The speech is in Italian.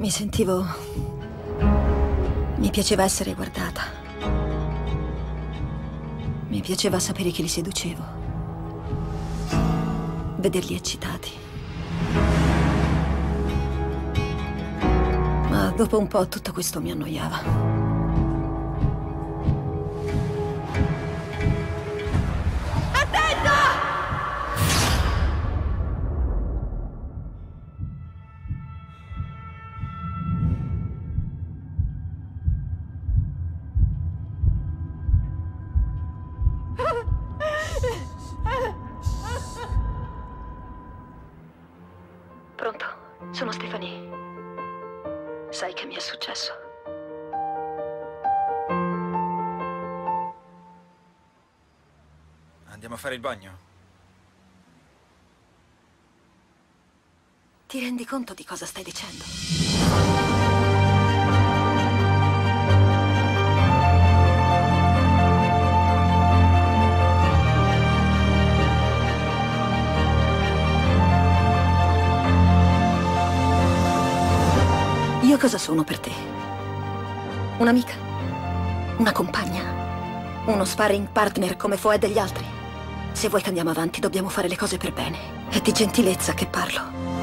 Mi sentivo... Mi piaceva essere guardata. Mi piaceva sapere che li seducevo. Vederli eccitati. Ma dopo un po' tutto questo mi annoiava. Pronto? Sono Stephanie. Sai che mi è successo? Andiamo a fare il bagno? Ti rendi conto di cosa stai dicendo? Io cosa sono per te? Un'amica? Una compagna? Uno sparring partner come Foè degli altri? Se vuoi che andiamo avanti, dobbiamo fare le cose per bene. È di gentilezza che parlo.